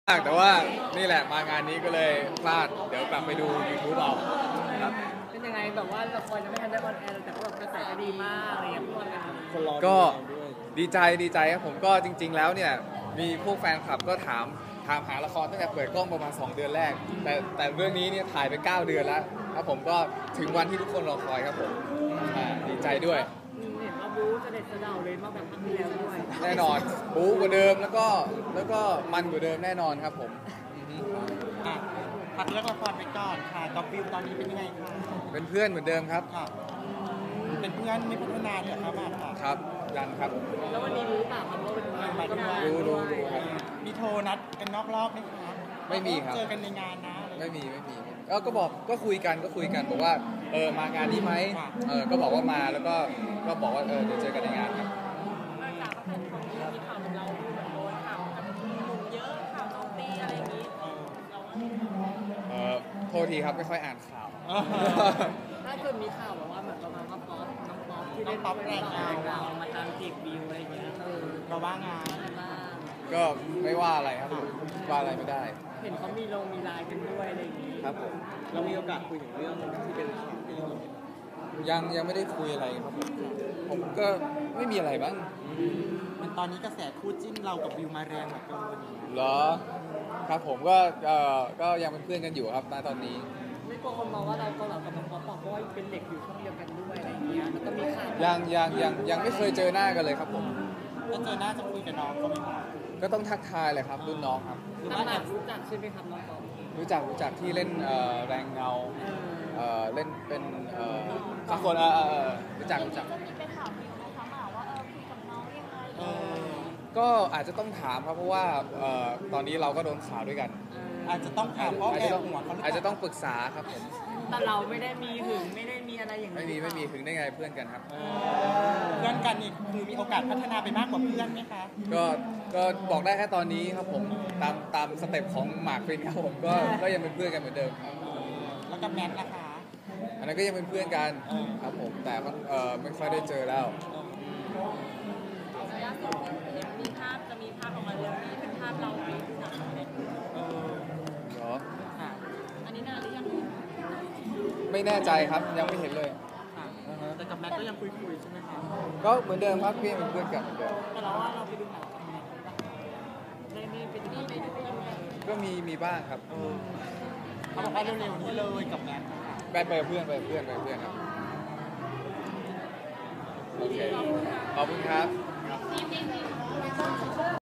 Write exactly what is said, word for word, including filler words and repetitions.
แต่ว่านี่แหละมางานนี้ก็เลยพลาดเดี๋ยวกลับไปดู YouTube เอาครับเป็นยังไงแบบว่าละครยังไม่ทันได้ออนแอร์แต่ก็แบบกระแสก็ดีมากอะไรอย่างเงี้ยคนรอก็ดีใจดีใจครับผมก็จริง ๆ แล้วเนี่ยมีพวกแฟนคลับก็ถามถามหาละครตั้งแต่เปิดกล้องประมาณสองเดือนแรกแต่แต่เรื่องนี้เนี่ยถ่ายไปเก้าเดือนแล้วครับผมก็ถึงวันที่ทุกคนรอคอยครับผมดีใจด้วยเห็นว่าบู๊เสด็จเสด็จเลยมากแบบครั้งที่แล้วด้วยแน่นอนบู๊กว่าเดิมแล้วก็แล้วก็มันกว่าเดิมแน่นอนครับผมอ่ะพักเรื่องละครไปก่อนค่ะกับวิวตอนนี้เป็นยังไงคะเป็นเพื่อนเหมือนเดิมครับค่ะเป็นเพื่อนไม่พัฒนาเหรอครับค่ะครับยังครับแล้ววันนี้รู้เปล่าครับว่าเป็นงานก็มารู้รู้รู้ครับมีโทรนัดกันนอกรอบไหมคะไม่มีครับเจอกันในงานนะไม่มีไม่มีก็ก็บอกก็คุยกันก็คุยกันบอกว่าเออมางานนี้ไหมเออก็บอกว่ามาแล้วก็ก็บอกว่าเออเดี๋ยวเจอกันในงานครับมาจากประเทศของที่มีข่าวของเราโดนข่าวกับหนุ่มเยอะข่าวโจมตีอะไรอย่างนี้เออโทษทีครับไม่ค่อยอ่านข่าวถ้าเกิดมีข่าวแบบว่าเหมือนประมาณว่าป๊อปน้องป๊อปที่ได้ป๊อปแรงงานเรามาทำจีบวิวอะไรอย่างเงี้ยเออเราว่างานก็ไม่ว่าอะไรครับว่าอะไรไม่ได้เห็นเขามีลงมีไลน์กันด้วยอะไรอย่างงี้ครับผมเรามีโอกาสคุยถึงเรื่องที่เป็นยังยังไม่ได้คุยอะไรครับผมผมก็ไม่มีอะไรบ้างมันตอนนี้กระแสคู่จิ้นเรากับวิวมาแรงเหลือเกินเหรอครับผมก็เอ่อก็ยังเป็นเพื่อนกันอยู่ครับณตอนนี้ไม่กลัวคนมองว่าเราก็แบบกับน้องป๊อปเพราะว่าเป็นเด็กอยู่ช่องเดียวกันด้วยอะไรอย่างเงี้ยแล้วก็มีข่าวยังยังยังยังไม่เคยเจอหน้ากันเลยครับผมถ้าเจอหน้าจะคุยกับน้องเขาไหมครับก็ต้องทักทายเลยครับรุ่นน้องครับหรือว่าแบบรู้จักใช่ไหมครับน้องป๊อปรู้จักรู้จักที่เล่นแรงเงาเล่นเป็นสักคนเออรู้จักรู้จักไปถามวิวนะคะหมาว่าเออคุยกับน้องยังไงก็อาจจะต้องถามครับเพราะว่าตอนนี้เราก็โดนข่าวด้วยกันอาจจะต้องถามเพราะแอบหัวเขาอาจจะต้องปรึกษาครับผมแต่เราไม่ได้มีหึงไม่ได้มีอะไรอย่างนี้ไม่มีไม่มีหึงได้ไงเพื่อนกันครับเพื่อนกันนี่คือมีโอกาสพัฒนาไปมากกว่าเพื่อนไหมคะก็ก็บอกได้แค่ตอนนี้ครับผมตามตามสเต็ปของหมากปรินครับผมก็ก็ยังเป็นเพื่อนกันเหมือนเดิมแล้วกับแมทล่ะคะอันนั้นก็ยังเป็นเพื่อนกันครับผมแต่เออไม่ค่อยได้เจอแล้วล่าสุดเห็นมีภาพจะมีภาพออกมาเรื่องนี้เป็นภาพเราไปสามเม็ดเออเหรออันนี้นานหรือยังไม่แน่ใจครับยังไม่เห็นเลยแต่กับแมทก็ยังคุยคุยใช่ไหมคะก็เหมือนเดิมครับพี่เป็นเพื่อนกันเหมือนเดิมแต่เราว่าเราไปดูหนังกับแมทได้มีเป็นที่ไปดูกันก็มีมีบ้างครับเขาบอกว่าเร็วๆนี้เลยกับแมทไปไปเพื่อนไปเพื่อนไปเพื่อนครับโอเคขอบคุณครับ